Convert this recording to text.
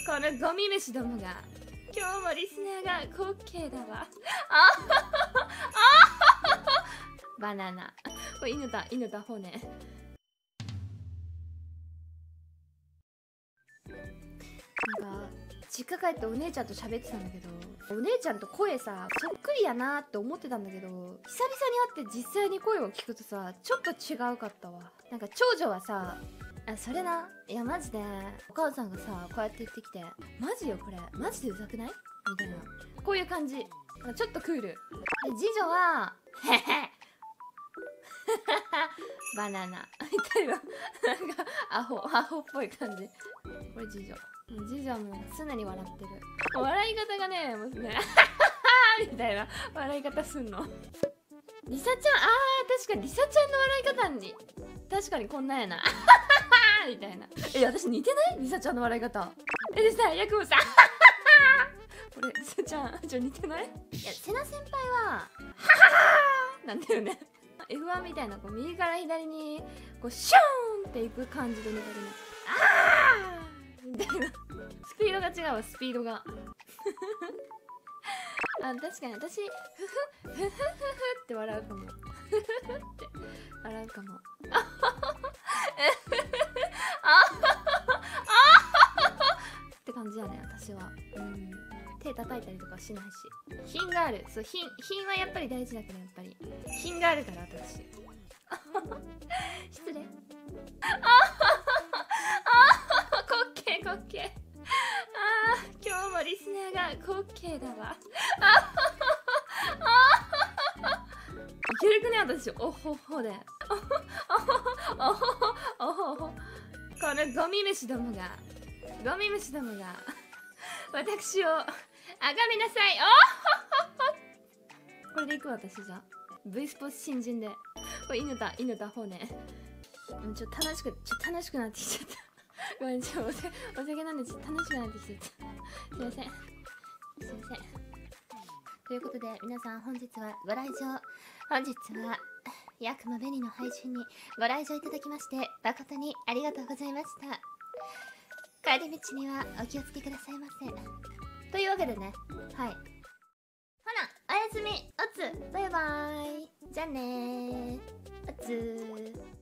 このゴミ虫どもが今日もリスナーが滑稽だわ。バナナ。これ犬だ骨。なんか実家帰ってお姉ちゃんと喋ってたんだけど、お姉ちゃんと声さそっくりやなって思ってたんだけど、久々に会って実際に声を聞くとさちょっと違うかったわ。なんか長女はさ、それな、いやマジでお母さんがさこうやって言ってきて、マジよこれマジでうざくないみたいな、こういう感じ。ちょっとクールで、次女はへへバナナみたいな、なんかアホっぽい感じ。これ次女はもう常に笑ってる。笑い方がねもうねみたいな笑い方すんの。リサちゃん、確かにリサちゃんの笑い方に確かにこんなんやなみたいな。私似てないリサちゃんの笑い方。でさ、ヤクモさんこれリサちゃん似てない？いや、セナ先輩はなんだよね。F1 みたいなこう右から左にこうシューンっていく感じで似てるね。みたいなスピードが違うわ、スピードが確かに私フフって笑うかも。フフって笑うかも。って感じやね私は。手叩いたりとかしないし、品がある。そう、品はやっぱり大事だけど、やっぱり品があるから私失礼。滑稽。今日もリスナーが滑稽だわ。いけるくね私、おほほでこのゴミ虫どもが私をあがめなさい。これでいく私じゃ V スポーツ新人で。これ犬だ骨。ちょっと楽しくなってきちゃったごめん、お酒なんでちょっと楽しくなってきちゃった。すいません。ということで皆さん、本日はヤクマベニの配信にご来場いただきまして誠にありがとうございました。帰り道にはお気をつけくださいませ。というわけでね、はい、ほなおやすみ、おつ、バイバーイ、じゃあねー、おつー。